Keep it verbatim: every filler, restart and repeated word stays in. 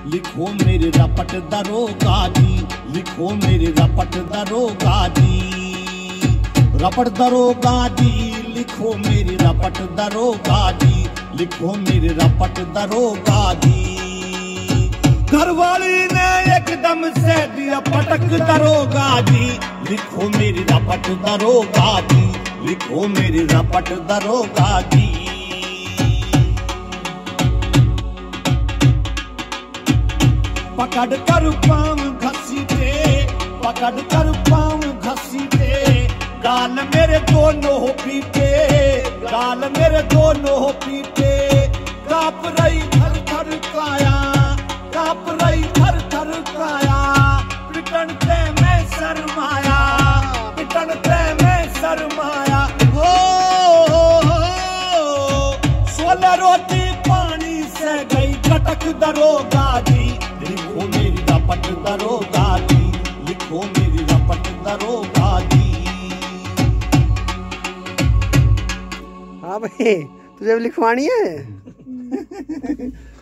लिखो मेरे रपट दरोगा जी, लिखो मेरे रपट दरोगा जी, रपट दरोगा जी, लिखो मेरे रपट दरोगा जी, लिखो मेरे रपट दरोगा जी। घरवाली ने एकदम से दिया पटक दरोगा जी, लिखो मेरी रपट दरोगा जी, लिखो मेरी रपट दरोगा जी। पकड़ कर पाँव घसीटे, पकड़ कर पाँव घसीटे, गाल मेरे दोनों पीटे, गाल मेरे दोनों पीटे। काँप रही थर थर काया, काँप रही थर थर काया, पिटन पे मैं शर्माया, पिटन पे मैं शर्माया। हो सोलह रोटी पानी से गई कटक दरोगा जी, लिखो मेरी रपट दरोगा जी, लिखो मेरी रपट दरोगा जी। हाँ भाई तुझे भी लिखवानी है।